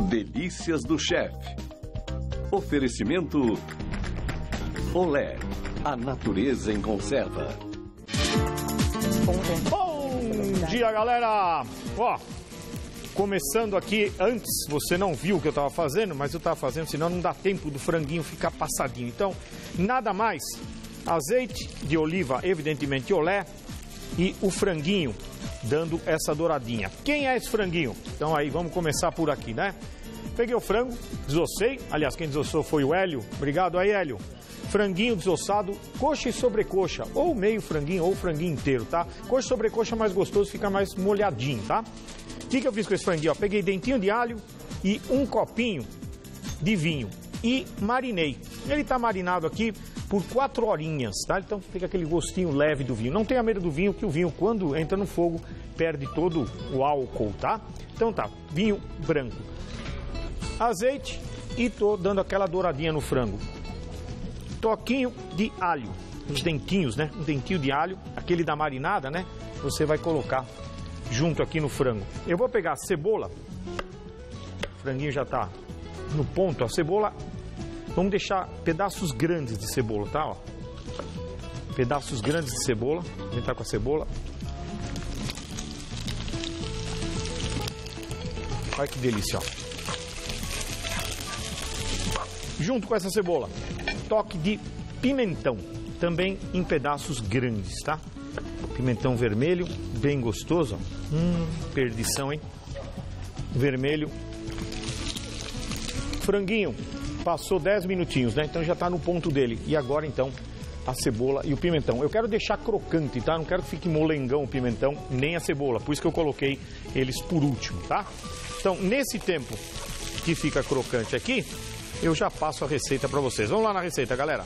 Delícias do chefe. Oferecimento Olé, a natureza em conserva. Bom dia, galera! Ó, começando aqui, antes, você não viu o que eu estava fazendo, mas eu estava fazendo, senão não dá tempo do franguinho ficar passadinho. Então, nada mais, azeite de oliva, evidentemente Olé, e o franguinho dando essa douradinha. Quem é esse franguinho? Então aí, vamos começar por aqui, né? Peguei o frango, desossei, aliás, quem desossou foi o Hélio. Obrigado aí, Hélio. Franguinho desossado, coxa e sobrecoxa, ou meio franguinho ou franguinho inteiro, tá? Coxa e sobrecoxa é mais gostoso, fica mais molhadinho, tá? O que eu fiz com esse franguinho? Ó, peguei dentinho de alho e um copinho de vinho e marinei. Ele tá marinado aqui por 4 horinhas, tá? Então fica aquele gostinho leve do vinho. Não tenha medo do vinho, que o vinho, quando entra no fogo, perde todo o álcool, tá? Então tá, vinho branco. Azeite e tô dando aquela douradinha no frango. Toquinho de alho, os dentinhos, né? Um dentinho de alho, aquele da marinada, né? Você vai colocar junto aqui no frango. Eu vou pegar a cebola, o franguinho já tá no ponto, a cebola, vamos deixar pedaços grandes de cebola, tá? Ó. Pedaços grandes de cebola, vou entrar com a cebola. Olha que delícia, ó. Junto com essa cebola, toque de pimentão, também em pedaços grandes, tá? Pimentão vermelho, bem gostoso, ó. Perdição, hein? Vermelho. Franguinho, passou 10 minutinhos, né? Então já tá no ponto dele. E agora, então, a cebola e o pimentão. Eu quero deixar crocante, tá? Não quero que fique molengão o pimentão, nem a cebola. Por isso que eu coloquei eles por último, tá? Então, nesse tempo que fica crocante aqui, eu já passo a receita para vocês. Vamos lá na receita, galera.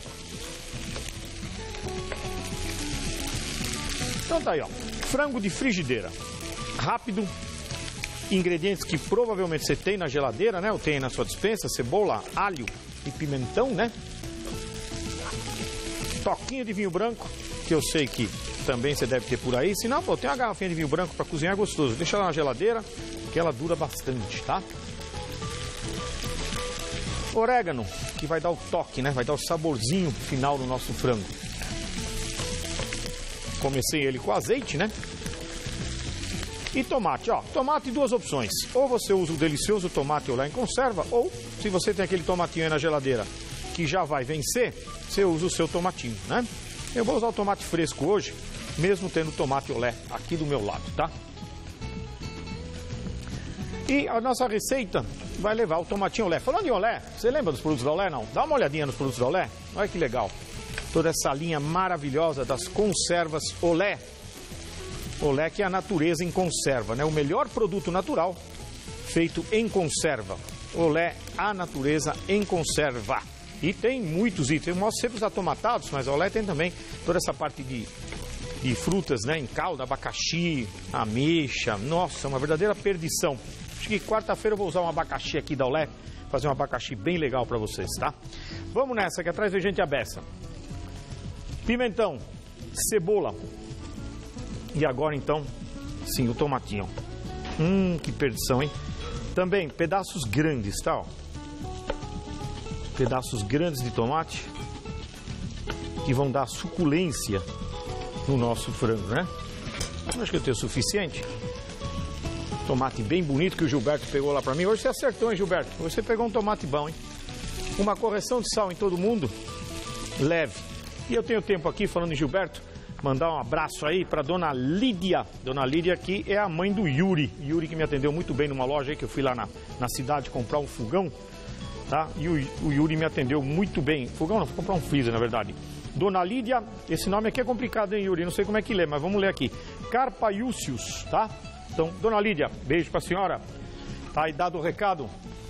Então tá aí, ó. Frango de frigideira. Rápido. Ingredientes que provavelmente você tem na geladeira, né? Ou tem na sua despensa. Cebola, alho e pimentão, né? Toquinho de vinho branco, que eu sei que também você deve ter por aí. Se não, pô, tem uma garrafinha de vinho branco para cozinhar gostoso. Deixa ela na geladeira, que ela dura bastante, tá? Orégano, que vai dar o toque, né? Vai dar o saborzinho final no nosso frango. Comecei ele com azeite, né? E tomate, ó. Tomate, 2 opções. Ou você usa o delicioso tomate Olé em conserva, ou se você tem aquele tomatinho aí na geladeira que já vai vencer, você usa o seu tomatinho, né? Eu vou usar o tomate fresco hoje, mesmo tendo tomate Olé aqui do meu lado, tá? E a nossa receita vai levar o tomatinho Olé. Falando em Olé, você lembra dos produtos da Olé, não? Dá uma olhadinha nos produtos da Olé. Olha que legal. Toda essa linha maravilhosa das conservas Olé. Olé, que é a natureza em conserva, né? O melhor produto natural feito em conserva. Olé, a natureza em conserva. E tem muitos itens. Eu mostro sempre os atomatados, mas a Olé tem também toda essa parte de frutas, né? Em calda, abacaxi, ameixa. Nossa, uma verdadeira perdição. Acho que quarta-feira eu vou usar um abacaxi aqui da Olé, fazer um abacaxi bem legal para vocês, tá? Vamos nessa, que atrás vem gente a beça. Pimentão, cebola. E agora, então, sim, o tomatinho. Que perdição, hein? Também, pedaços grandes, tá? Ó. Pedaços grandes de tomate, que vão dar suculência no nosso frango, né? Acho que eu tenho o suficiente. Tomate bem bonito que o Gilberto pegou lá pra mim. Hoje você acertou, hein, Gilberto? Hoje você pegou um tomate bom, hein? Uma correção de sal em todo mundo, leve. E eu tenho tempo aqui, falando em Gilberto, mandar um abraço aí pra Dona Lídia. Dona Lídia, que é a mãe do Yuri. Yuri, que me atendeu muito bem numa loja aí, que eu fui lá na cidade comprar um fogão, tá? E o Yuri me atendeu muito bem. Fogão não, fui comprar um freezer, na verdade. Dona Lídia, esse nome aqui é complicado, hein, Yuri? Não sei como é que lê, mas vamos ler aqui. Carpaiúcius, tá? Então, Dona Lídia, beijo pra senhora. Tá aí dado o recado.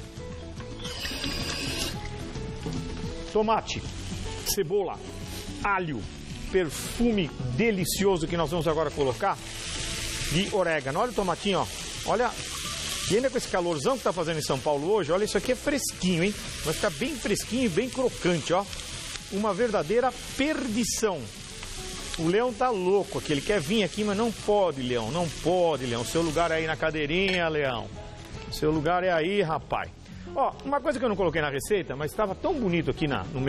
Tomate, cebola, alho, perfume delicioso que nós vamos agora colocar de orégano. Olha o tomatinho, ó. Olha, e ainda com esse calorzão que tá fazendo em São Paulo hoje, olha, isso aqui é fresquinho, hein? Vai ficar bem fresquinho e bem crocante, ó. Uma verdadeira perdição. O Leão tá louco aqui, ele quer vir aqui, mas não pode, Leão, não pode, Leão. Seu lugar é aí na cadeirinha, Leão. Seu lugar é aí, rapaz. Ó, uma coisa que eu não coloquei na receita, mas estava tão bonito aqui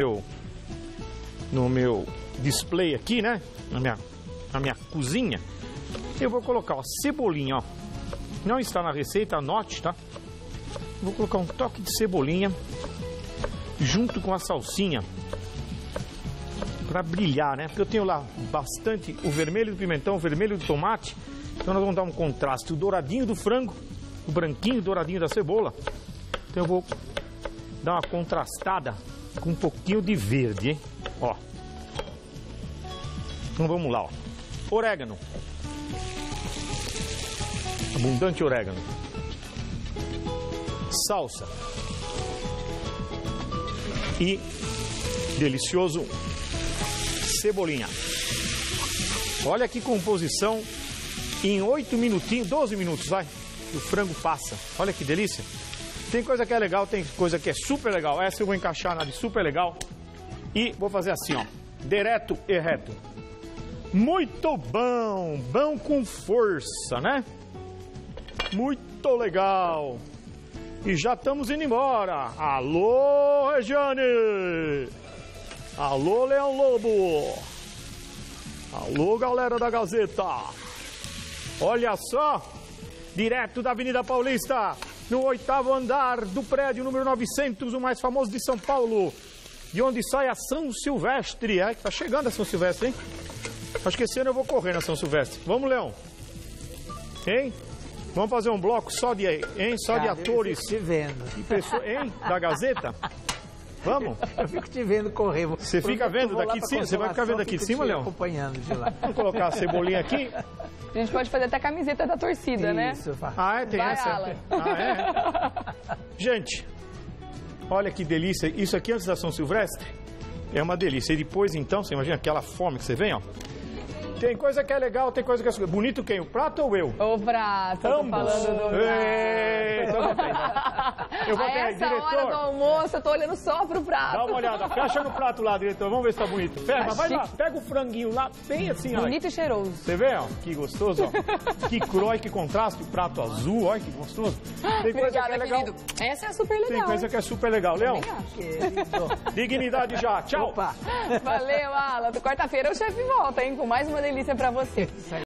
no meu display aqui, né? Na minha cozinha. Eu vou colocar, ó, cebolinha, ó. Não está na receita, anote, tá? Vou colocar um toque de cebolinha junto com a salsinha para brilhar, né? Porque eu tenho lá bastante o vermelho do pimentão, o vermelho do tomate. Então nós vamos dar um contraste, o douradinho do frango, o branquinho douradinho da cebola. Então eu vou dar uma contrastada com um pouquinho de verde, hein? Ó. Então vamos lá, ó. Orégano. Abundante orégano. Salsa. E delicioso cebolinha. Olha que composição em 8 minutinhos, 12 minutos, vai. O frango passa. Olha que delícia. Tem coisa que é legal, tem coisa que é super legal. Essa eu vou encaixar na de super legal. E vou fazer assim, ó. Direto e reto. Muito bom. Bom com força, né? Muito legal. E já estamos indo embora. Alô, Regiane. Alô, Leão Lobo. Alô, galera da Gazeta. Olha só. Direto da Avenida Paulista. No 8º andar do prédio número 900, o mais famoso de São Paulo. De onde sai a São Silvestre. É, tá chegando a São Silvestre, hein? Acho que esse ano eu vou correr na São Silvestre. Vamos, Leão? Hein? Vamos fazer um bloco só de, hein? Só de atores. Eu fico te vendo. E pessoas, hein? Da Gazeta? Vamos? Eu fico te vendo correr. Você fica vendo daqui de cima? Você vai ficar vendo aqui de cima, Leão? Acompanhando de lá. Vamos colocar a cebolinha aqui. A gente pode fazer até a camiseta da torcida, Isso, né? Ah, é? Tem Vai, essa? Alan. Ah, é? Gente, olha que delícia. Isso aqui antes da São Silvestre é uma delícia. E depois, então, você imagina aquela fome que você vem, ó. Tem coisa que é legal, tem coisa que é... Bonito quem? O prato ou eu? O prato, Ambos. tô falando do prato. Eita, eu vou A ter aí, essa hora do almoço, eu tô olhando só pro prato. Dá uma olhada, fecha no prato lá, diretor. Vamos ver se tá bonito. Pega, Tá vai lá, chique. pega o franguinho lá, bem assim, ó. Bonito e cheiroso. Você vê, ó, que gostoso, ó. Que cru, que contraste, o prato azul, olha que gostoso. Tem coisa que é legal. querido. Essa é super legal. Tem coisa hein? que é super legal. Leão, Também acho. Querido. dignidade já. Tchau. Opa. Valeu, Alan. Quarta-feira o chefe volta, hein? Com mais uma delícia pra você.